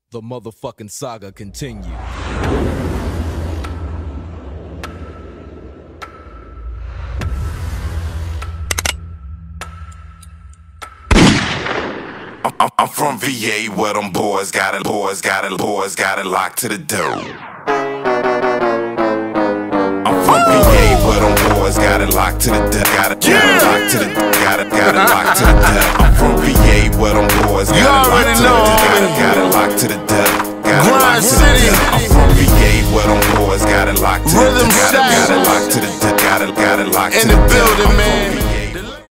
The motherfucking saga continues. I'm from VA where them boys got it locked to the door. I'm from VA where them boys got it locked to the door. Got it locked to the door. I'm from VA where them boys got it locked to the door. Got it locked to the door. Grind City. I'm from VA where them boys got it locked to the door. Got it locked to the door. Got it locked to the door. In the building, man.